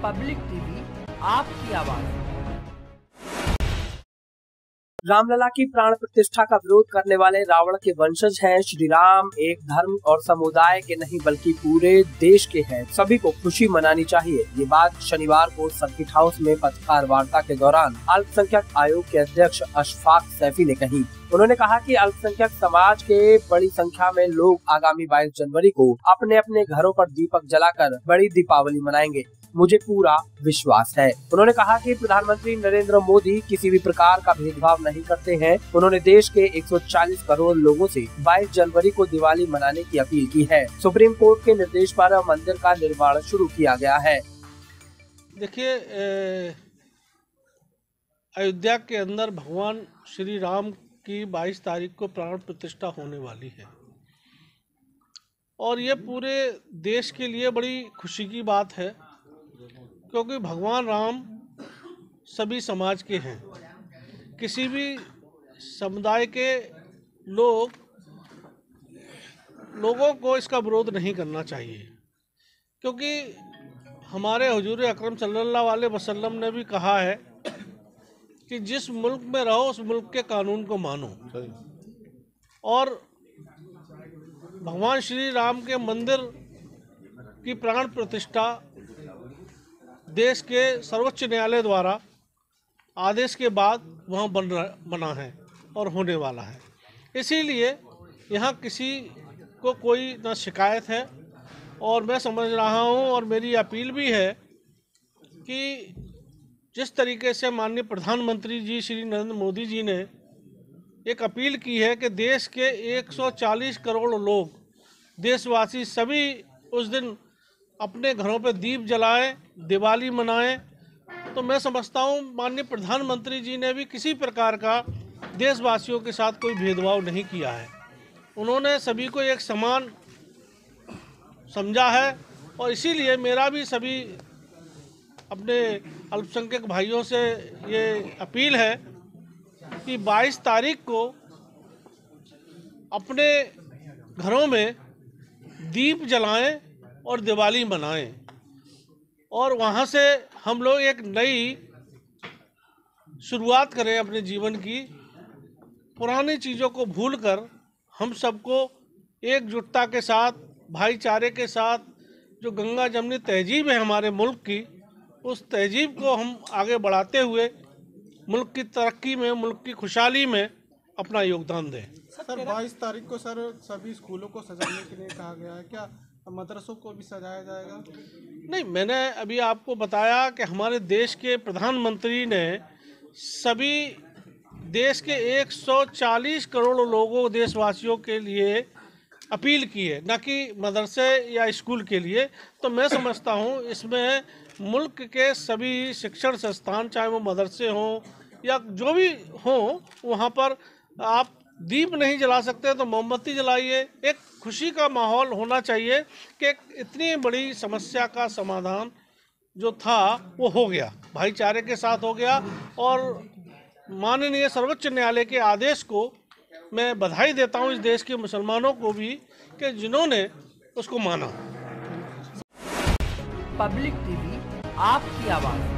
Public TV आपकी आवाज। रामलला की प्राण प्रतिष्ठा का विरोध करने वाले रावण के वंशज हैं श्री राम एक धर्म और समुदाय के नहीं बल्कि पूरे देश के हैं। सभी को खुशी मनानी चाहिए। ये बात शनिवार को सर्किट हाउस में पत्रकार वार्ता के दौरान अल्पसंख्यक आयोग के अध्यक्ष अशफाक सैफी ने कही। उन्होंने कहा कि अल्पसंख्यक समाज के बड़ी संख्या में लोग आगामी 22 जनवरी को अपने अपने घरों पर दीपक जलाकर बड़ी दीपावली मनाएंगे। मुझे पूरा विश्वास है। उन्होंने कहा कि प्रधानमंत्री नरेंद्र मोदी किसी भी प्रकार का भेदभाव नहीं करते हैं। उन्होंने देश के 140 करोड़ लोगों से 22 जनवरी को दिवाली मनाने की अपील की है। सुप्रीम कोर्ट के निर्देश पर मंदिर का निर्माण शुरू किया गया है। देखिए, अयोध्या के अंदर भगवान श्री राम की 22 तारीख को प्राण प्रतिष्ठा होने वाली है और ये पूरे देश के लिए बड़ी खुशी की बात है, क्योंकि भगवान राम सभी समाज के हैं। किसी भी समुदाय के लोगों को इसका विरोध नहीं करना चाहिए, क्योंकि हमारे हुजूर अकरम सल्लल्लाहु अलैहि वसल्लम ने भी कहा है कि जिस मुल्क में रहो उस मुल्क के कानून को मानो। और भगवान श्री राम के मंदिर की प्राण प्रतिष्ठा देश के सर्वोच्च न्यायालय द्वारा आदेश के बाद वहाँ बना है और होने वाला है। इसीलिए यहाँ किसी को कोई न शिकायत है और मैं समझ रहा हूँ और मेरी अपील भी है कि जिस तरीके से माननीय प्रधानमंत्री जी श्री नरेंद्र मोदी जी ने एक अपील की है कि देश के 140 करोड़ लोग देशवासी सभी उस दिन अपने घरों पर दीप जलाएं, दिवाली मनाएं, तो मैं समझता हूँ माननीय प्रधानमंत्री जी ने भी किसी प्रकार का देशवासियों के साथ कोई भेदभाव नहीं किया है। उन्होंने सभी को एक समान समझा है और इसीलिए मेरा भी सभी अपने अल्पसंख्यक भाइयों से ये अपील है कि 22 तारीख को अपने घरों में दीप जलाएं और दिवाली मनाएं और वहाँ से हम लोग एक नई शुरुआत करें अपने जीवन की। पुरानी चीज़ों को भूलकर हम सबको एकजुटता के साथ, भाईचारे के साथ जो गंगा जमनी तहजीब है हमारे मुल्क की, उस तहजीब को हम आगे बढ़ाते हुए मुल्क की तरक्की में, मुल्क की खुशहाली में अपना योगदान दें। सर 22 तारीख को सर सभी स्कूलों को सजाने के लिए कहा गया है, क्या मदरसों को भी सजाया जाएगा? नहीं, मैंने अभी आपको बताया कि हमारे देश के प्रधानमंत्री ने सभी देश के 140 करोड़ लोगों देशवासियों के लिए अपील की है, न कि मदरसे या स्कूल के लिए। तो मैं समझता हूँ इसमें मुल्क के सभी शिक्षण संस्थान, चाहे वो मदरसे हों या जो भी हों, वहाँ पर आप दीप नहीं जला सकते तो मोमबत्ती जलाइए। एक खुशी का माहौल होना चाहिए कि इतनी बड़ी समस्या का समाधान जो था वो हो गया, भाईचारे के साथ हो गया। और माननीय सर्वोच्च न्यायालय के आदेश को मैं बधाई देता हूँ इस देश के मुसलमानों को भी कि जिन्होंने उसको माना। पब्लिक टीवी आपकी आवाज।